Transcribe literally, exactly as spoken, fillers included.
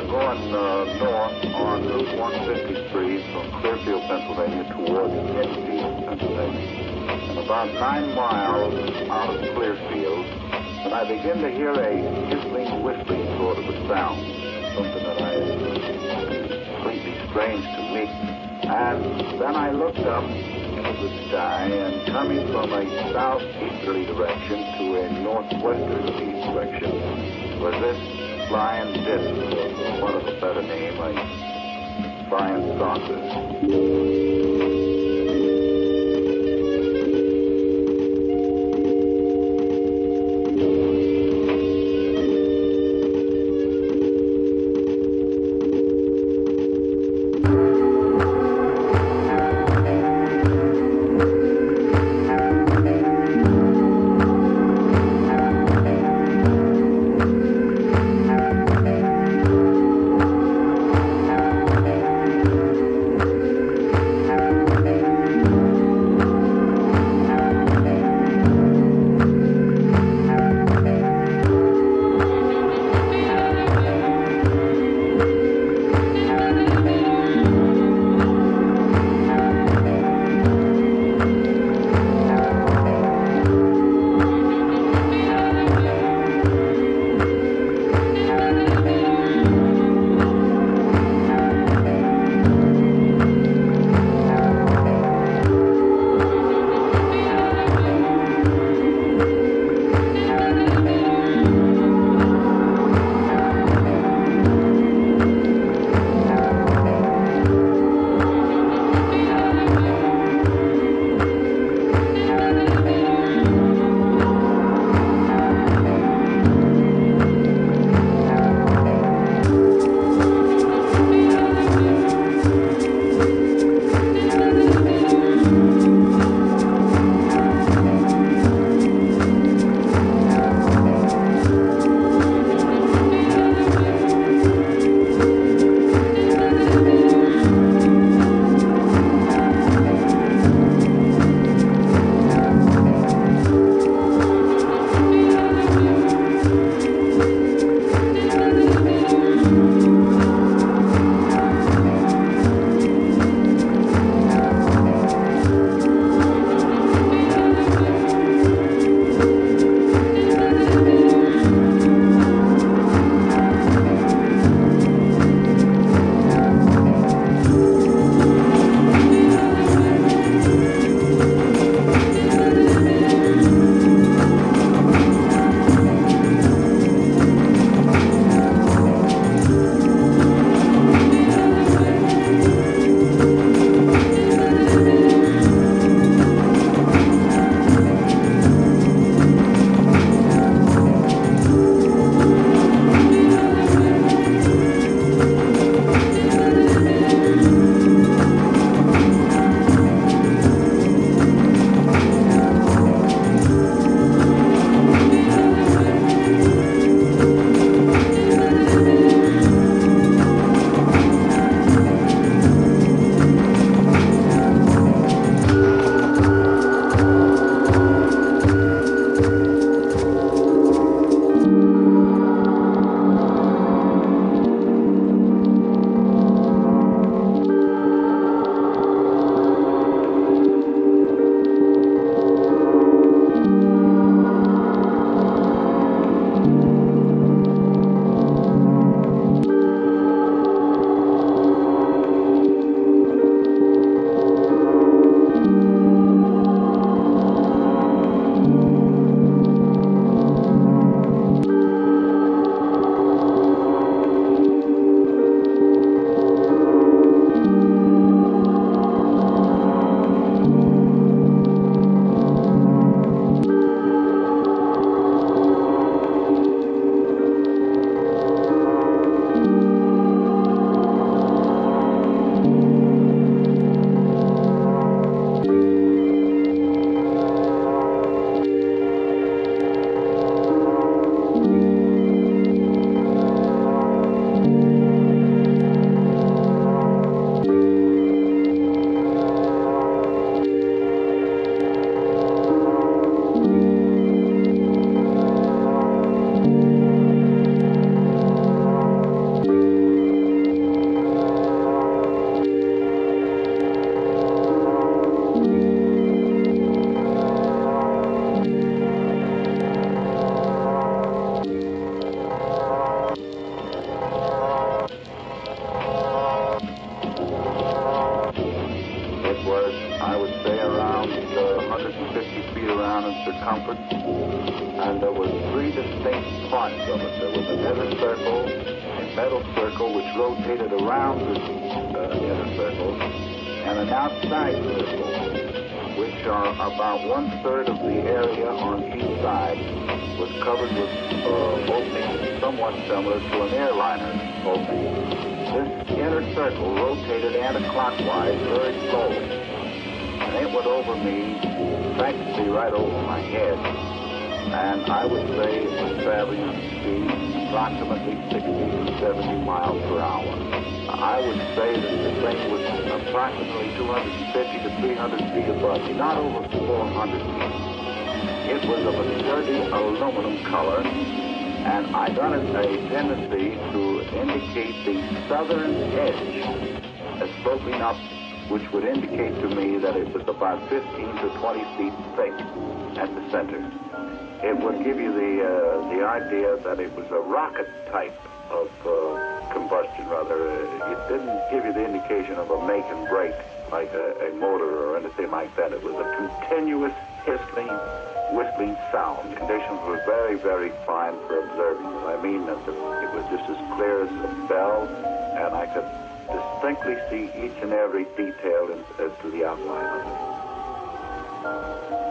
going uh, north on Route one fifty-three from Clearfield, Pennsylvania, towards Enfield, Pennsylvania. And about nine miles out of Clearfield, and I begin to hear a hissing, whistling sort of a sound, something that I completely strange to me. And then I looked up into the sky, and coming from a southeasterly direction to a northwesterly direction was this flying disc, or for want of a better name, a flying saucer. circumference, and there were three distinct parts of it. There was an inner circle, a metal circle which rotated around this uh, inner circle, and an outside circle, which are about one-third of the area on each side, was covered with uh, openings somewhat similar to an airliner opening. This inner circle rotated anti-clockwise very slowly, and it went over me, practically right over my head, and I would say it was traveling at a speed approximately sixty to seventy miles per hour. I would say that the thing was approximately two hundred fifty to three hundred feet above me, not over four hundred feet. It was of a dirty aluminum color, and I got a tendency to indicate the southern edge as sloping up, which would indicate to me that it was about fifteen to twenty feet thick at the center. It would give you the uh, the idea that it was a rocket type of uh, combustion, rather. Uh, it didn't give you the indication of a make and break like a, a motor or anything like that. It was a continuous hissing, whistling sound. Conditions were very, very fine for observing it. I mean that the, it was just as clear as a bell, and I could distinctly see each and every detail in, as to the outline of it.